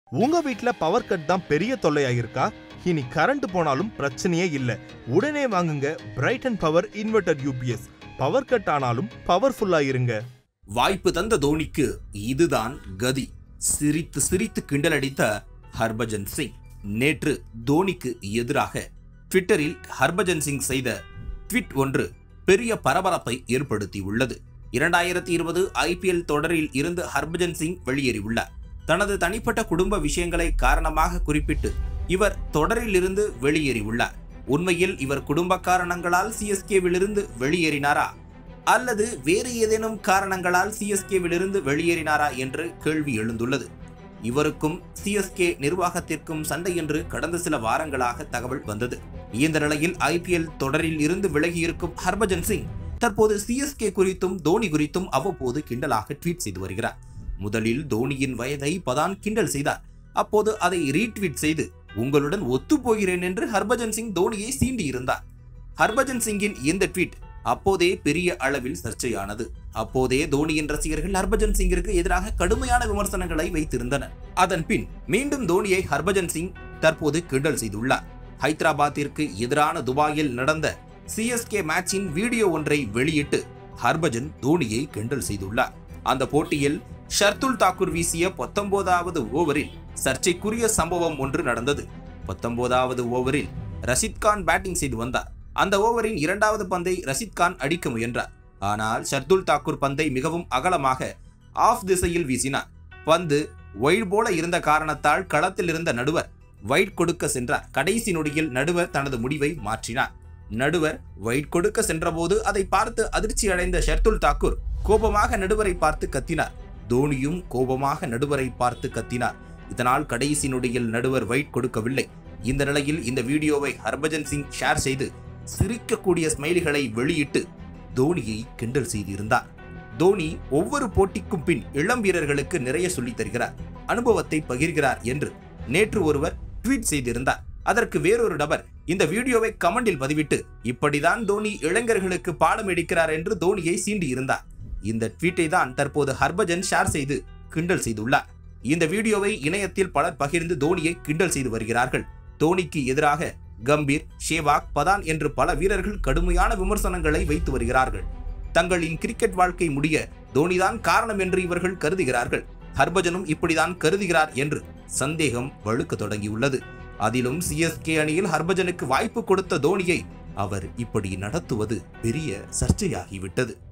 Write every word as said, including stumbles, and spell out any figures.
உங்க வீட்ல power cut தான் பெரிய தொல்லையா இருக்கா? இனி கரண்ட் போனாலும் பிரச்சனையே இல்ல. உடனே வாங்குங்க Brighton power inverter UPS. Power cut ஆனாலும் பவர்ஃபுல்லா இருங்க. வாய்ப்பு தந்த தோனிக்கு இதுதான் கதி. சிரித்து சிரித்து கிண்டலடித்த ஹர்பஜன் சிங் நேற்று தோனிக்கு எதிராக ட்விட்டரில் ஹர்பஜன் சிங் செய்த ட்வீட் ஒன்று பெரிய பரபரப்பை ஏற்படுத்தியுள்ளது. இரண்டாயிரத்தி இருபது ஐபிஎல் தொடரில் இருந்து ஹர்பஜன் சிங் வெளியேறியுள்ளார். தனது தனிப்பட்ட குடும்ப விஷயங்களை காரணமாக குறிப்பிட்டு இவர் தொடரில் இருந்து வெளியேறியுள்ளார். உண்மையில் இவர் குடும்ப காரணங்களால் சிஎஸ்கேவிலிருந்து வெளியேறினாரா அல்லது வேறு ஏதேனும் காரணங்களால் சிஎஸ்கேவிலிருந்து வெளியேறினாரா என்று கேள்வி எழுந்துள்ளது. இவருக்கும் சிஎஸ்கே நிர்வாகத்திற்கும் சண்டை என்று கடந்த சில வாரங்களாக தகவல் வந்தது. இந்த நிலையில் ஐபிஎல் தொடரில் இருந்து விலகியிருக்கும் ஹர்பஜன் சிங் தற்போது சிஎஸ்கே குறித்தும் தோனி குறித்தும் அவ்வப்போது கிண்டலாக ட்வீட் செய்து வருகிறார். முதலில் தோனியின் வயதை பதான் கிண்டல் செய்தார். அப்போது அதை ரீட்வீட் செய்து உங்களுடன் ஒத்து போகிறேன் என்று ஹர்பஜன் சிங் தோனியை சீண்டி இருந்தார். ஹர்பஜன் சிங்கின் இந்த ட்வீட் அப்போதே பெரிய அளவில் சர்ச்சையானது. அப்போதே தோனியின் ரசிகர்கள் ஹர்பஜன் சிங்கிற்கு எதிராக கடுமையான விமர்சனங்களை வைத்திருந்தனர். அதன் பின் மீண்டும் தோனியை ஹர்பஜன் சிங் தற்போது கிண்டல் செய்துள்ளார். ஹைதராபாத்திற்கு எதிரான துபாயில் நடந்த சிஎஸ்கே மேட்சின் வீடியோ ஒன்றை வெளியிட்டு ஹர்பஜன் தோனியை கிண்டல் செய்துள்ளார். அந்த போட்டியில் ஷர்துல் தாக்கூர் வீசிய பத்தொன்பதாவது ஓவரில் சர்ச்சைக்குரிய சம்பவம் ஒன்று நடந்தது. பத்தொன்பதாவது ஓவரில் ரஷித் கான் பேட்டிங் செய்து வந்தார். அந்த ஓவரின் இரண்டாவது பந்தை ரஷித் கான் அடிக்க முயன்றார். ஆனால் ஷர்துல் தாக்கூர் பந்தை மிகவும் அகலமாக ஆஃப் திசையில் வீசினார். பந்து வைட் போல இருந்த காரணத்தால் களத்தில் இருந்த நடுவர் வைட் கொடுக்க சென்றார். கடைசி நொடியில் நடுவர் தனது முடிவை மாற்றினார். நடுவர் வைட் கொடுக்க சென்றபோது அதை பார்த்து அதிர்ச்சி அடைந்த ஷர்துல் தாக்கூர் கோபமாக நடுவரை பார்த்து கத்தினார். தோனியும் கோபமாக நடுவரை பார்த்து கத்தினார். இதனால் கடைசி நொடியில் நடுவர் வைட் கொடுக்கவில்லை. இந்த நிலையில் இந்த வீடியோவை ஹர்பஜன் சிங் ஷேர் செய்து சிரிக்கக்கூடிய ஸ்மைலிகளை வெளியிட்டு தோனியை கிண்டல் செய்திருந்தார். தோனி ஒவ்வொரு போட்டிக்கும் பின் இளம் வீரர்களுக்கு நிறைய சொல்லித் தருகிறார், அனுபவத்தை பகிர்கிறார் என்று நேற்று ஒருவர் ட்வீட் செய்திருந்தார். அதற்கு வேறொரு நபர் இந்த வீடியோவை கமெண்டில் பதிவிட்டு இப்படிதான் தோனி இளைஞர்களுக்கு பாடம் எடுக்கிறார் என்று தோனியை சீண்டி இருந்தார். இந்த ட்வீட்டை தான் தற்போது ஹர்பஜன் ஷேர் செய்து கிண்டல் செய்துள்ளார். இந்த வீடியோவை இணையத்தில் பலர் பகிர்ந்து தோனியை கிண்டல் செய்து வருகிறார்கள். தோனிக்கு எதிராக கம்பீர், ஷேவாக், பதான் என்று பல வீரர்கள் கடுமையான விமர்சனங்களை வைத்து வருகிறார்கள். தங்களின் கிரிக்கெட் வாழ்க்கை முடிய தோனிதான் காரணம் என்று இவர்கள் கருதுகிறார்கள். ஹர்பஜனும் இப்படிதான் கருதுகிறார் என்று சந்தேகம் வலுக்க தொடங்கியுள்ளது. அதிலும் சிஎஸ்கே அணியில் ஹர்பஜனுக்கு வாய்ப்பு கொடுத்த தோனியை அவர் இப்படி நடத்துவது பெரிய சர்ச்சையாகிவிட்டது.